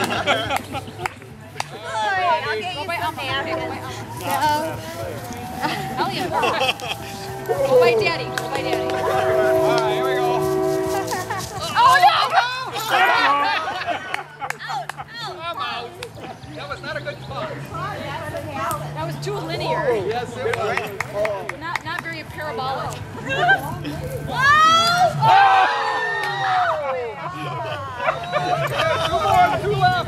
I'll get you some napkins. Elliot, go by Daddy. Go by Daddy. Alright, here we go. Oh no! Out! I'm out. That was not a good toss. That was too linear. Yes, it was. Not very parabolic. Two left.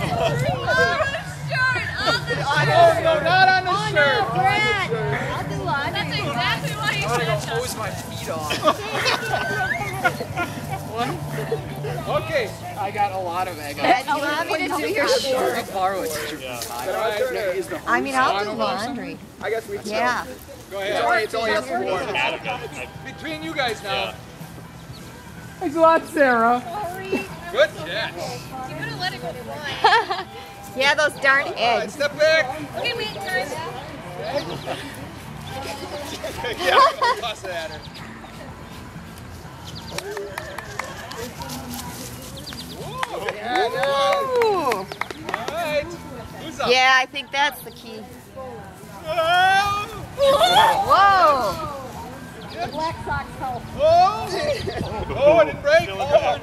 No, not on the shirt. Brad! I'll do one. That's exactly what he said. Hose my feet off. Okay. I got a lot of egg. Brad, do you want me to do your shirt? I'll borrow it. I mean, I'll do laundry. I guess we Yeah. Go ahead. It's only us four. Between you guys now. Thanks a lot, Sarah. Good catch. You could have let it go to one. Yeah, those darn Alright, eggs. step back. Okay, wait, guys. Yeah, toss it at her. Ooh. Alright. Who's up? Yeah, I think that's the key. Oh! Whoa! Black Sox help. Oh! Oh, it didn't break. Hold on. Alright.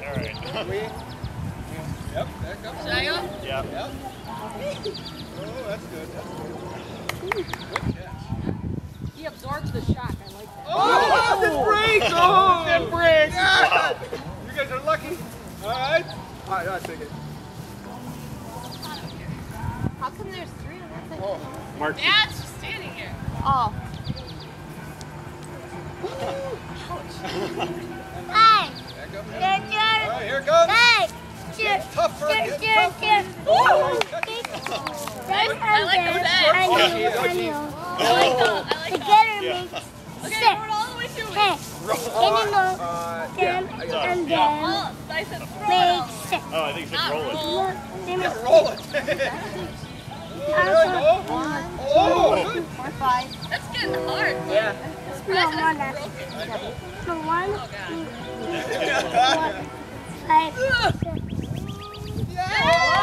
Yep, there comes. Should I go? Yeah. Yep. Oh, that's good. That's good. Good catch. He absorbs the shock. I like that. Oh, it didn't break. Oh, it didn't break. Yeah. You guys are lucky. Alright. Alright, I'll take it. How come there's three of them? Oh. Mark. Dad's just standing here. Oh. Back up. Alright, here it goes. It's tougher. It's tougher. Oh, I like the bed. I like the Okay, throw it all the way through me. yeah. Oh, I said throw it all. Oh, I think you should roll it. Yeah, roll it. There we go. Oh, good. 4, 5. That's getting hard. Yeah. Surprised it's broken. Oh, God. Yeah.